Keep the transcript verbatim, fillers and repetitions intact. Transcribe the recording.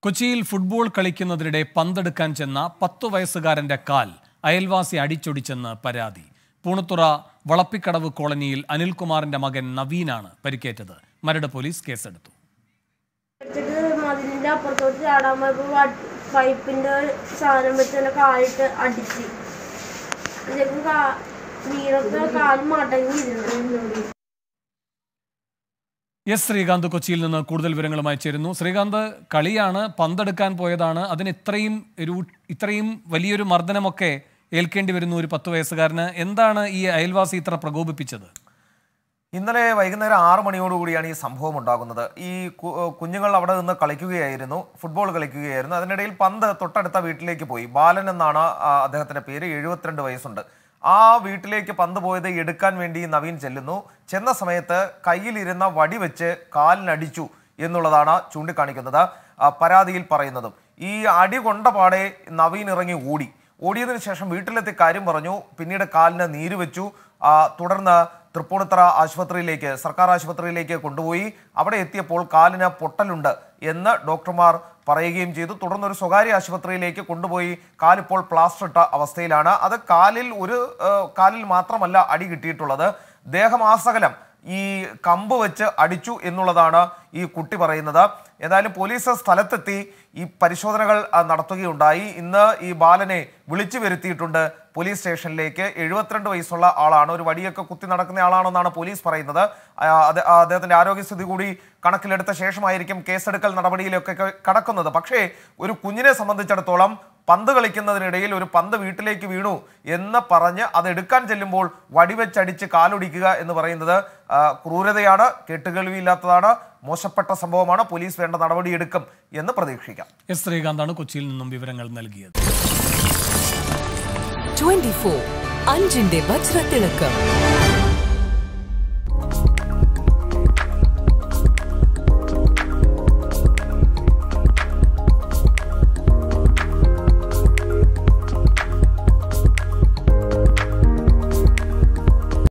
കൊച്ചിയിൽ ഫുട്ബോൾ കളിക്കുന്നതിനിടെ പന്തെടുക്കാൻ ചെന്ന പത്തു വയസ്സുകാരന്റെ കാൽ അയൽവാസി അടിച്ചൊടിച്ചെന്ന് പരാതി. പൂണത്തുറ വളപ്പിക്കടവ് കോളനിയിൽ അനിൽകുമാറിന്റെ മകൻ നവീനാണ് പരിക്കേറ്റത്. മരട് പോലീസ് കേസെടുത്തു. പൈപ്പിന്റെ സാധനം വെച്ച് കാലിട്ട് അടിച്ച് കാല് മടങ്ങിയിരുന്നു. എസ് ശ്രീകാന്ത് കൊച്ചിയിൽ നിന്ന് കൂടുതൽ വിവരങ്ങളുമായി ചേരുന്നു. ശ്രീകാന്ത്, കളിയാണ്, പന്തെടുക്കാൻ പോയതാണ്, അതിന് ഇത്രയും ഒരു ഇത്രയും വലിയൊരു മർദ്ദനമൊക്കെ ഏൽക്കേണ്ടി വരുന്നു ഒരു പത്ത് വയസ്സുകാരന്. എന്താണ് ഈ അയൽവാസി ഇത്ര പ്രകോപിപ്പിച്ചത്? ഇന്നലെ വൈകുന്നേരം ആറ് മണിയോടുകൂടിയാണ് ഈ സംഭവം ഉണ്ടാകുന്നത്. ഈ കുഞ്ഞുങ്ങൾ അവിടെ നിന്ന് കളിക്കുകയായിരുന്നു, ഫുട്ബോൾ കളിക്കുകയായിരുന്നു. അതിനിടയിൽ പന്ത് തൊട്ടടുത്ത വീട്ടിലേക്ക് പോയി. ബാലൻ എന്നാണ് അദ്ദേഹത്തിന്റെ പേര്, എഴുപത്തിരണ്ട് വയസ്സുണ്ട്. ആ വീട്ടിലേക്ക് പന്ത് പോയത് എടുക്കാൻ വേണ്ടി നവീൻ ചെല്ലുന്നു. ചെന്ന സമയത്ത് കയ്യിലിരുന്ന വടി വെച്ച് കാലിനടിച്ചു എന്നുള്ളതാണ് ചൂണ്ടിക്കാണിക്കുന്നത്, പരാതിയിൽ പറയുന്നതും. ഈ അടി കൊണ്ട പാടെ നവീൻ ഇറങ്ങി ഓടി. ഓടിയതിനു ശേഷം വീട്ടിലെത്തി കാര്യം പറഞ്ഞു. പിന്നീട് കാലിന് നീര് വെച്ചു. തുടർന്ന് തൃപ്പൂണിത്തറ ആശുപത്രിയിലേക്ക്, സർക്കാർ ആശുപത്രിയിലേക്ക് കൊണ്ടുപോയി. അവിടെ എത്തിയപ്പോൾ കാലിന് പൊട്ടലുണ്ട് എന്ന് ഡോക്ടർമാർ പറയുകയും ചെയ്തു. തുടർന്ന് ഒരു സ്വകാര്യ ആശുപത്രിയിലേക്ക് കൊണ്ടുപോയി. കാലിപ്പോൾ പ്ലാസ്റ്റർ ഇട്ട അവസ്ഥയിലാണ്. അത് കാലിൽ ഒരു കാലിൽ മാത്രമല്ല അടി കിട്ടിയിട്ടുള്ളത്, ദേഹമാസകലം ഈ കമ്പ് വെച്ച് അടിച്ചു എന്നുള്ളതാണ് ഈ കുട്ടി പറയുന്നത്. ഏതായാലും പോലീസ് സ്ഥലത്തെത്തി ഈ പരിശോധനകൾ നടത്തുകയുണ്ടായി. ഇന്ന് ഈ ബാലനെ വിളിച്ചു വരുത്തിയിട്ടുണ്ട് പോലീസ് സ്റ്റേഷനിലേക്ക്. എഴുപത്തിരണ്ട് വയസ്സുള്ള ആളാണ്, ഒരു വടിയൊക്കെ കുത്തി നടക്കുന്ന ആളാണെന്നാണ് പോലീസ് പറയുന്നത്. അദ്ദേഹത്തിന്റെ ആരോഗ്യസ്ഥിതി കൂടി കണക്കിലെടുത്ത ശേഷമായിരിക്കും കേസെടുക്കൽ നടപടിയിലൊക്കെ കടക്കുന്നത്. പക്ഷേ ഒരു കുഞ്ഞിനെ സംബന്ധിച്ചിടത്തോളം പന്ത് കളിക്കുന്നതിനിടയിൽ ഒരു പന്ത് വീട്ടിലേക്ക് വീണു എന്ന് പറഞ്ഞ് അത് എടുക്കാൻ ചെല്ലുമ്പോൾ വടിവെച്ചടിച്ച് കാലൊടിക്കുക എന്ന് പറയുന്നത് ക്രൂരതയാണ്, കേട്ടുകേൾവിയില്ലാത്തതാണ്, മോശപ്പെട്ട സംഭവമാണ്. പോലീസ് വേണ്ട നടപടിയെടുക്കും എന്ന് പ്രതീക്ഷിക്കാം. എസ് ശ്രീകാന്താണ് കൊച്ചിയിൽ നിന്നും വിവരങ്ങൾ നൽകിയത്. ട്വന്റി ഫോർ അഞ്ചിന്റെ വജ്രത്തിളക്കം.